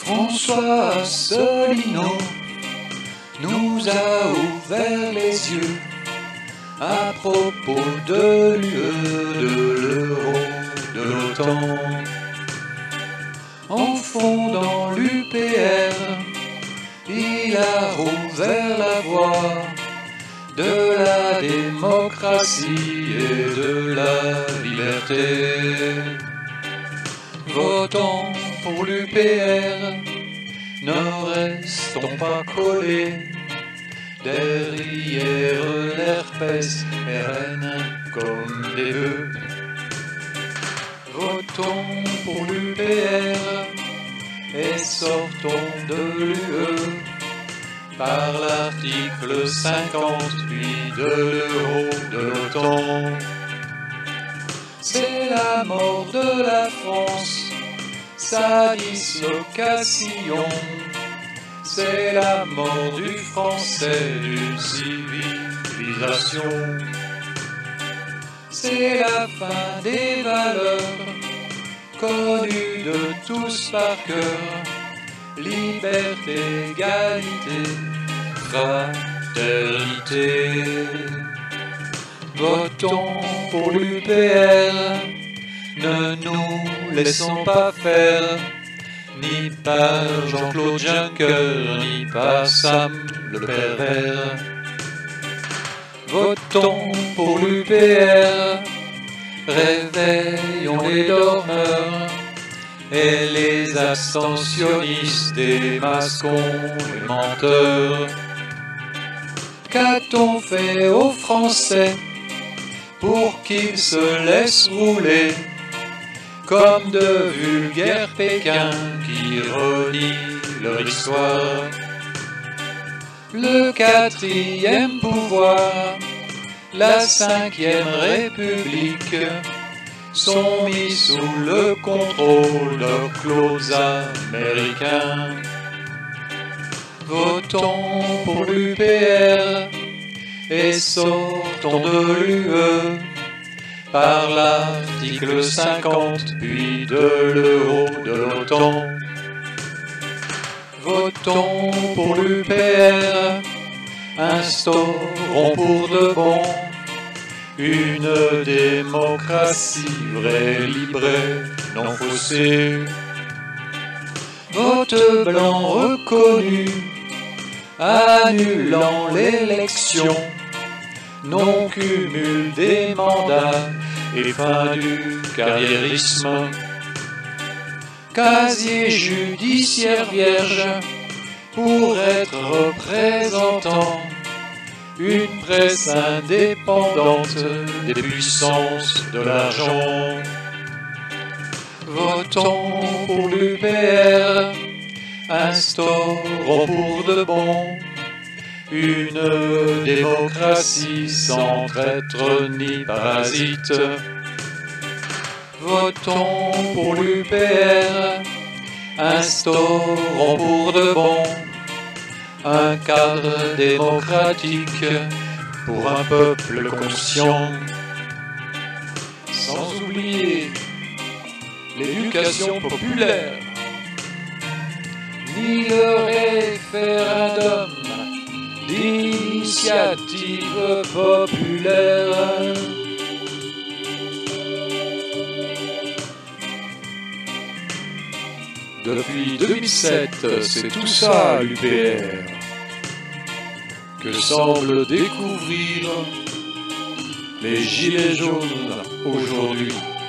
François Asselineau nous a ouvert les yeux à propos de l'UE, de l'euro, de l'OTAN. En fondant l'UPR, il a rouvert la voie de la démocratie et de la liberté. Votons pour l'UPR, ne restons pas collés derrière l'herpès RN comme des bœufs. Votons pour l'UPR et sortons de l'UE par l'article 58 de l'euro, de l'OTAN. C'est la mort de la France, sa dislocation. C'est la mort du français, d'une civilisation. C'est la fin des valeurs connues de tous par cœur. Liberté, égalité, fraternité. Votons pour l'UPR, ne nous laissons pas faire, ni par Jean-Claude Juncker, ni par Sam le pervers. Votons pour l'UPR, réveillons les dormeurs et les abstentionnistes, démasquons les menteurs. Qu'a-t-on fait aux Français pour qu'ils se laissent rouler comme de vulgaires Pékins qui renient leur histoire? Le quatrième pouvoir, la 5e République, sont mis sous le contrôle de clos américains. Votons pour l'UPR et sortons de l'UE par l'article 58 de l'euro, de l'OTAN. Votons pour l'UPR, instaurons pour de bon une démocratie vraie, libre et non faussée. Vote blanc reconnu, annulant l'élection, non-cumul des mandats et fin du carriérisme. Casier judiciaire vierge pour être représentant, une presse indépendante des puissances de l'argent. Votons pour l'UPR, instaurons pour de bon une démocratie sans traître ni parasite. Votons pour l'UPR, instaurons pour de bon un cadre démocratique pour un peuple conscient. Sans oublier l'éducation populaire, ni le référendum d'initiative populaire. Depuis 2007, c'est tout ça l'UPR que semblent découvrir les gilets jaunes aujourd'hui.